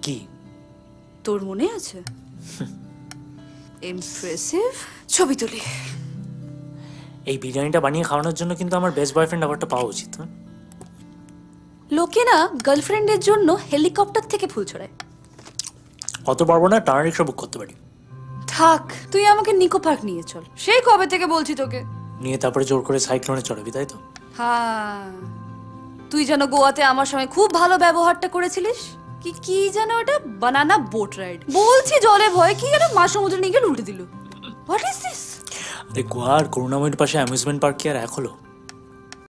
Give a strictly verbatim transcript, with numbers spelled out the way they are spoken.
কি তোর মনে আছে? ইমপ্রেসিভ ছবি তুলি। এই বিরিয়ানিটা বানিয়ে খাওয়ানোর জন্য কিন্তু আমার বেস্ট বয়ফ্রেন্ড অ্যাওয়ার্ডটা পাওয়া উচিত। লোকে না গার্লফ্রেন্ডের জন্য হেলিকপ্টার থেকে ফুল ছড়ায়। অত পারবো না, টানা রিক্সা বুক করতে পারি। থাক, তুই আমাকে নিকো পার্ক নিয়ে চল। সেই কবে থেকে বলছি তোকে। নিয়ে তারপরে জোর করে সাইক্লোনে চড়াবি, তাই তো? হ্যাঁ, তুই যেন গোয়াতে আমার সঙ্গে খুব ভালো ব্যবহারটা করেছিলিস। কি কি যেন ওটা বানানা বোট রাইড বলছি, জলে ভয় কি যেন মা সমুদ্রে নিয়ে গেলে উল্টে দিল। What is this? আরে গোয়ার করুণাময়ীর পাশে অ্যামিউজমেন্ট পার্ক কি আর এক হলো?